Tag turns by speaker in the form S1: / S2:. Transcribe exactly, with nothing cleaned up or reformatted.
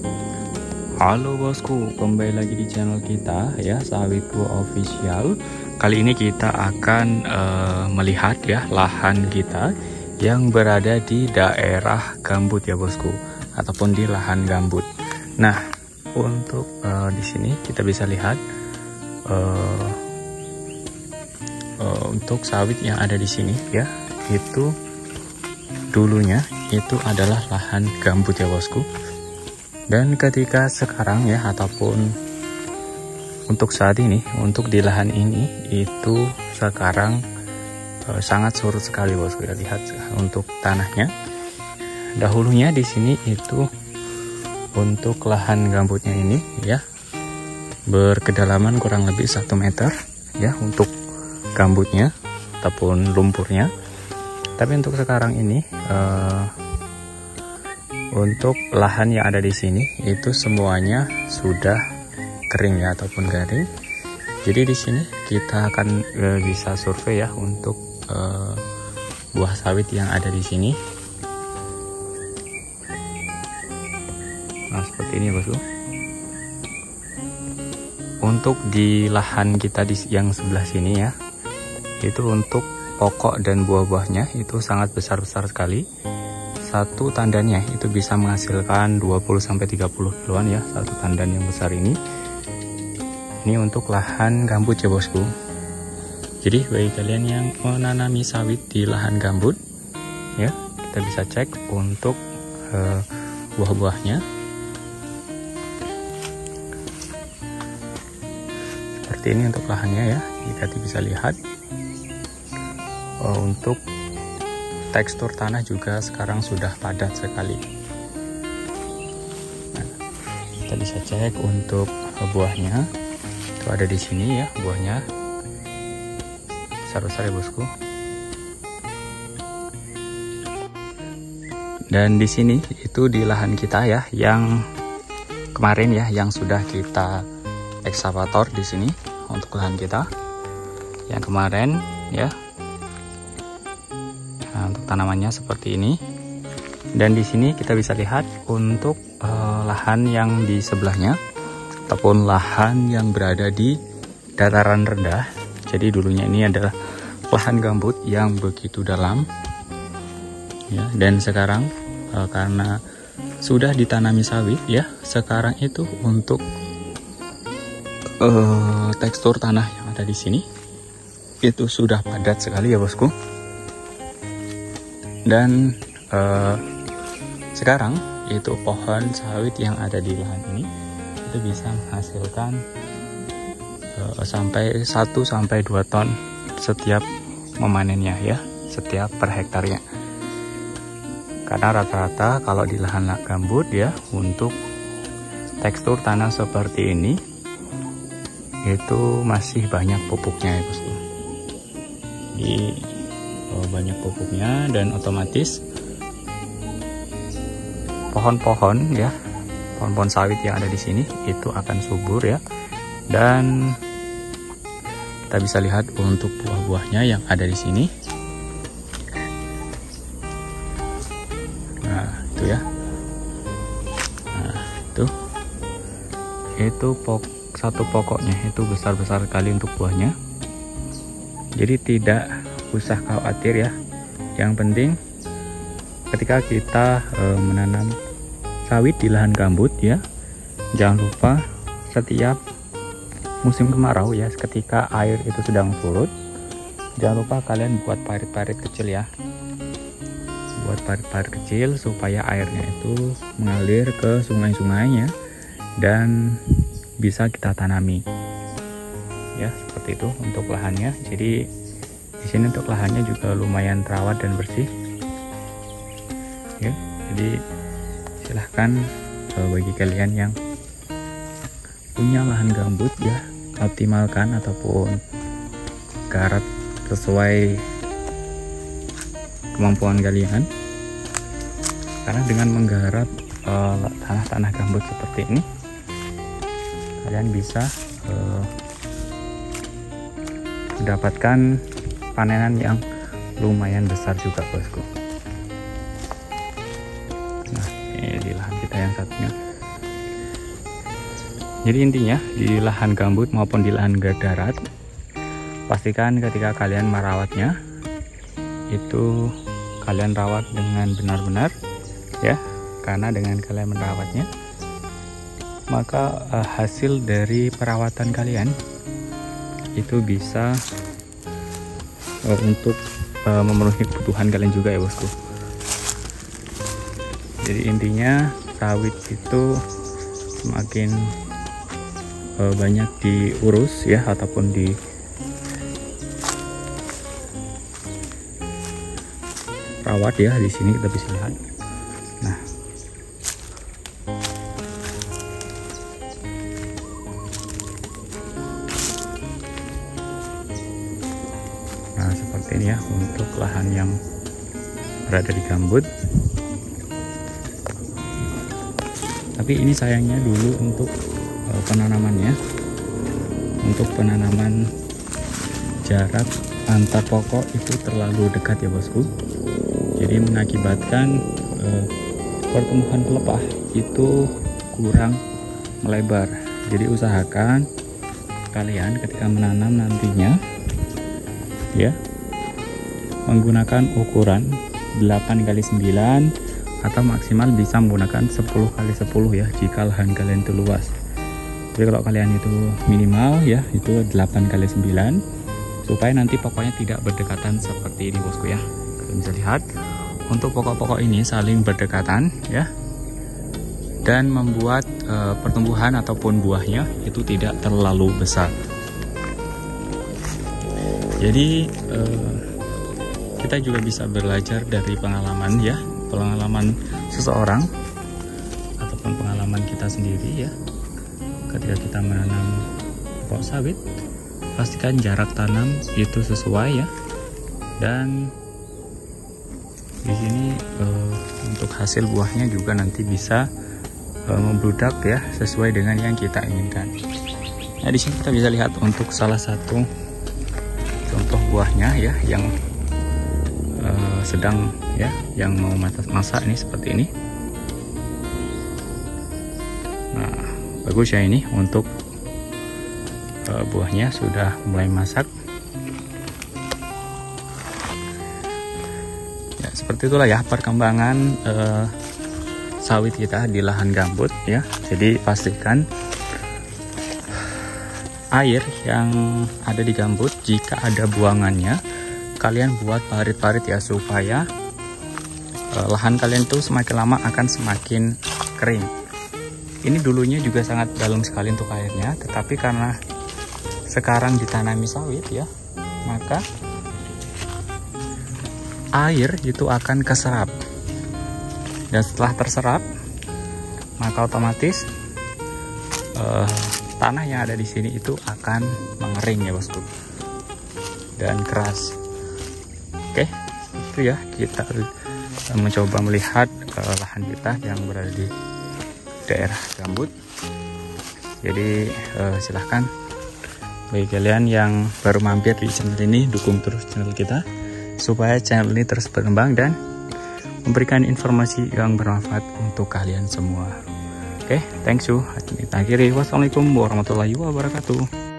S1: Halo bosku, kembali lagi di channel kita ya, Sawitku Official. Kali ini kita akan uh, melihat ya lahan kita yang berada di daerah gambut ya bosku, ataupun di lahan gambut. Nah, untuk uh, di sini kita bisa lihat uh, uh, untuk sawit yang ada di sini ya, itu dulunya itu adalah lahan gambut ya bosku. Dan ketika sekarang ya, ataupun untuk saat ini, untuk di lahan ini itu sekarang e, sangat surut sekali bosku ya. Lihat untuk tanahnya. Dahulunya di sini itu untuk lahan gambutnya ini ya, berkedalaman kurang lebih satu meter ya untuk gambutnya ataupun lumpurnya. Tapi untuk sekarang ini e, untuk lahan yang ada di sini itu semuanya sudah kering ya, ataupun garing. Jadi di sini kita akan e, bisa survei ya untuk e, buah sawit yang ada di sini. Nah, seperti ini bosku. Untuk di lahan kita di yang sebelah sini ya, itu untuk pokok dan buah-buahnya itu sangat besar-besar sekali. Satu tandannya itu bisa menghasilkan dua puluh sampai tiga puluh kiloan ya, satu tandan yang besar ini. Ini untuk lahan gambut ya bosku. Jadi bagi kalian yang menanami sawit di lahan gambut ya, kita bisa cek untuk uh, buah-buahnya. Seperti ini untuk lahannya ya, kita bisa lihat. Uh, untuk tekstur tanah juga sekarang sudah padat sekali. Nah, kita bisa cek untuk buahnya. Itu ada di sini ya buahnya. Besar-besar ya bosku. Dan di sini itu di lahan kita ya, yang kemarin ya, yang sudah kita ekskavator di sini untuk lahan kita. Yang kemarin ya. Nah, untuk tanamannya seperti ini. Dan di sini kita bisa lihat untuk uh, lahan yang di sebelahnya, ataupun lahan yang berada di dataran rendah. Jadi dulunya ini adalah lahan gambut yang begitu dalam ya, dan sekarang uh, karena sudah ditanami sawit ya, sekarang itu untuk uh, tekstur tanah yang ada di sini itu sudah padat sekali ya bosku. Dan uh, sekarang itu pohon sawit yang ada di lahan ini itu bisa menghasilkan uh, sampai satu sampai dua ton setiap memanennya ya, setiap per hektarnya. Karena rata-rata kalau di lahan gambut ya, untuk tekstur tanah seperti ini itu masih banyak pupuknya ya bosku. Di banyak pupuknya, dan otomatis pohon-pohon ya, pohon-pohon sawit yang ada di sini itu akan subur ya. Dan kita bisa lihat untuk buah-buahnya yang ada di sini. Nah itu ya, nah itu itu pok satu pokoknya itu besar-besar sekali untuk buahnya. Jadi tidak usah khawatir ya. Yang penting ketika kita e, menanam sawit di lahan gambut ya, jangan lupa setiap musim kemarau ya, ketika air itu sedang surut, jangan lupa kalian buat parit-parit kecil ya, buat parit-parit kecil supaya airnya itu mengalir ke sungai-sungainya dan bisa kita tanami ya, seperti itu untuk lahannya. Jadi di sini untuk lahannya juga lumayan terawat dan bersih ya. Jadi silahkan uh, bagi kalian yang punya lahan gambut ya, optimalkan ataupun garap sesuai kemampuan kalian. Karena dengan menggarap tanah-tanah uh, gambut seperti ini, kalian bisa uh, mendapatkan panenan yang lumayan besar juga bosku. Nah ini di lahan kita yang satunya Jadi intinya di lahan gambut maupun di lahan darat, pastikan ketika kalian merawatnya itu kalian rawat dengan benar-benar ya, karena dengan kalian merawatnya maka uh, hasil dari perawatan kalian itu bisa uh, untuk uh, memenuhi kebutuhan kalian juga ya bosku. Jadi intinya sawit itu semakin uh, banyak diurus ya, ataupun di rawat ya, di sini kita bisa lihat. Nah, nah seperti ini ya untuk lahan yang berada di gambut. Tapi ini sayangnya dulu untuk uh, penanamannya, untuk penanaman jarak antar pokok itu terlalu dekat ya bosku. Jadi mengakibatkan uh, pertumbuhan pelepah itu kurang melebar. Jadi usahakan kalian ketika menanam nantinya ya menggunakan ukuran delapan kali sembilan atau maksimal bisa menggunakan sepuluh kali sepuluh ya jika lahan kalian itu luas. Jadi kalau kalian itu minimal ya itu delapan kali sembilan, supaya nanti pokoknya tidak berdekatan seperti ini bosku ya. Kalian bisa lihat untuk pokok-pokok ini saling berdekatan ya, dan membuat e, pertumbuhan ataupun buahnya itu tidak terlalu besar. Jadi e, kita juga bisa belajar dari pengalaman ya, pengalaman seseorang ataupun pengalaman kita sendiri ya. Ketika kita menanam pokok sawit, pastikan jarak tanam itu sesuai ya, dan di sini uh, untuk hasil buahnya juga nanti bisa uh, membludak ya sesuai dengan yang kita inginkan. Nah, di sini kita bisa lihat untuk salah satu contoh buahnya ya yang uh, sedang ya yang mau masak ini seperti ini. Nah, bagus ya ini untuk uh, buahnya sudah mulai masak. Ya, seperti itulah ya perkembangan uh, sawit kita di lahan gambut ya. Jadi pastikan air yang ada di gambut jika ada buangannya kalian buat parit-parit ya, supaya uh, lahan kalian tuh semakin lama akan semakin kering. Ini dulunya juga sangat dalam sekali untuk airnya, tetapi karena sekarang ditanami sawit ya, maka air itu akan keserap, dan setelah terserap maka otomatis uh, tanah yang ada di sini itu akan mengering ya bosku, dan keras. Oke, itu ya kita uh, mencoba melihat uh, lahan kita yang berada di daerah gambut. Jadi uh, silahkan bagi kalian yang baru mampir di channel ini, dukung terus channel kita supaya channel ini terus berkembang dan memberikan informasi yang bermanfaat untuk kalian semua. Oke, okay, thanks you. Akhiri, wassalamualaikum warahmatullahi wabarakatuh.